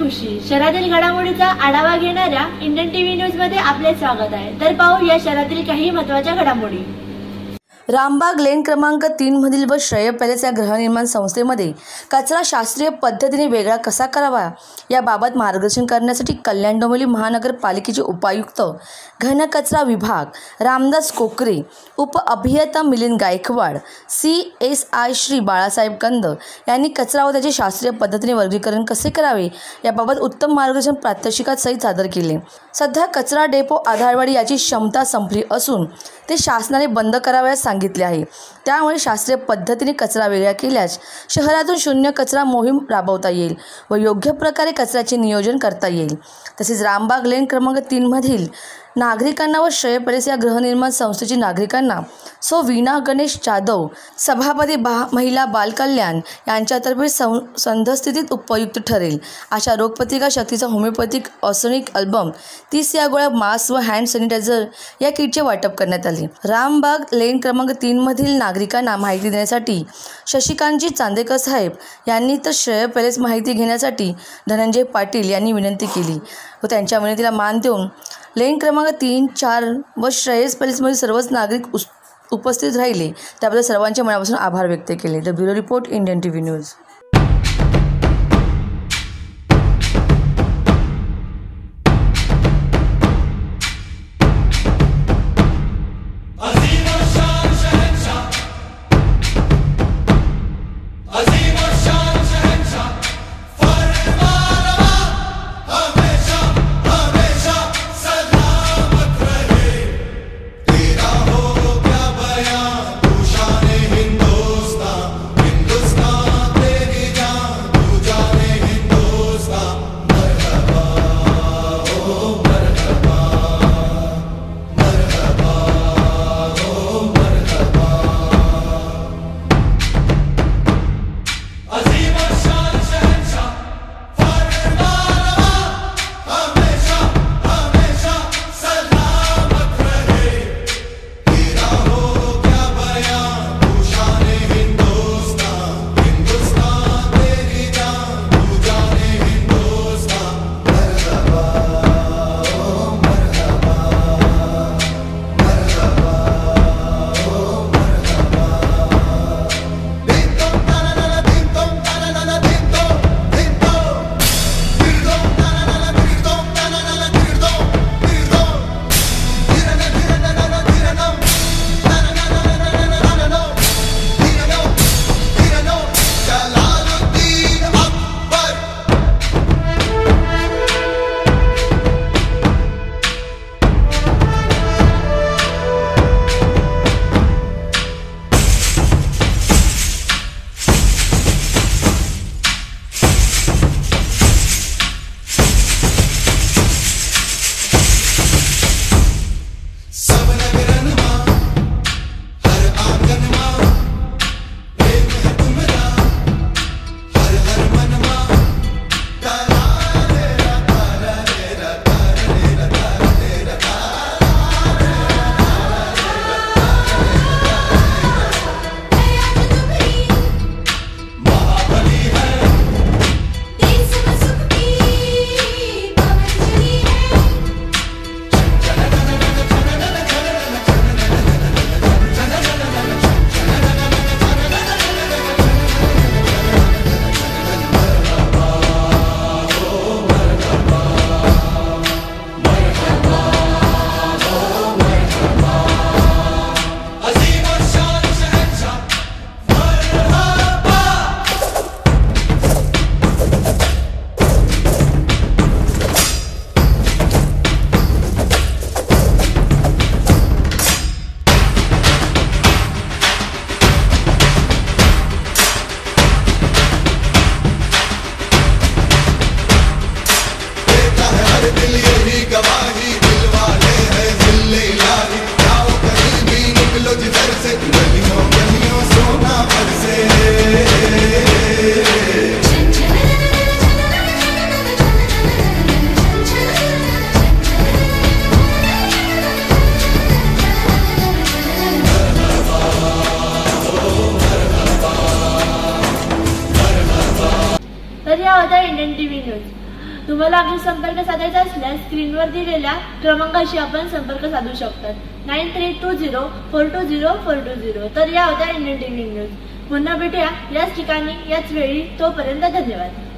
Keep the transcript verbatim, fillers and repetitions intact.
दिवशी शहरातील घडामोडीचा आढावा घेणाऱ्या इंडियन टीव्ही न्यूज मध्ये आपले स्वागत आहे। तर पाहू या शहरातील काही महत्त्वाच्या घडामोडी। रामबाग लेन क्रमांक तीन मधील व श्रेय पॅलेस या गृहनिर्माण संस्थेमध्ये कचरा शास्त्रीय पद्धतीने वेगळा कसा करावा याबाबत मार्गदर्शन करण्यासाठी कल्याण डोंबिवली महानगरपालिकेचे उपायुक्त घनकचरा विभाग रामदास कोकरे, उप अभियंता Milind Gaikwad, C S I Shri Balasaheb Kand यांनी कचरा व त्याचे शास्त्रीय पद्धतीने वर्गीकरण कसे करावे याबाबत उत्तम मार्गदर्शन प्रात्यक्षिकात सहित सादर केले। सध्या कचरा डेपो आधारवाडी याची क्षमता संपली असून ते शासनाने बंद करावयास सांगितले आहे। त्यामुळे शास्त्रीय पद्धतीने कचरा वेगळा केल्यास शहरातून शून्य कचरा मोहीम राबवता येईल व योग्य प्रकारे कचऱ्याचे नियोजन करता येईल। तसेच रामबाग लेन क्रमांक तीन मधील नागरिकांना व श्रेय पॅलेस या गृहनिर्माण संस्थेची नागरिकांना सो वीणा गणेश जाधव, सभापती बा महिला बाल कल्याण यांच्यातर्फे संधस्थितीत उपयुक्त ठरेल अशा रोगप्रतिकार शक्तीचा होमिओपॅथिक ऑर्सनिक अल्बम तीस या गोळ्या, मास्क व हँड सॅनिटायझर या किटचे वाटप करण्यात आले। रामबाग लेन क्रमांक तीन मधील नागरिकांना माहिती देण्यासाठी शशिकांतजी चांदेकर साहेब यांनी तर श्रेय पॅलेस माहिती घेण्यासाठी धनंजय पाटील यांनी विनंती केली व त्यांच्या विनंतीला मान देऊन लेन क्रमांक तीन, चार व श्रेयस पॅलेसमधील सर्वच नागरिक उपस्थित राहिले। त्याबद्दल सर्वांच्या मनापासून आभार व्यक्त केले। The bureau report, Indian TV news. तर या होत्या इंडियन टीव्ही न्यूज। तुम्हाला आमची संपर्क साधायचा असल्यास स्क्रीनवर दिलेल्या क्रमांकाशी आपण संपर्क साधू शकतात nine three two zero four two zero four two zero. तर या होत्या इंडियन टीव्ही न्यूज. पुन्हा भेटूया याच ठिकाणी याच वेळी. तोपर्यंत धन्यवाद.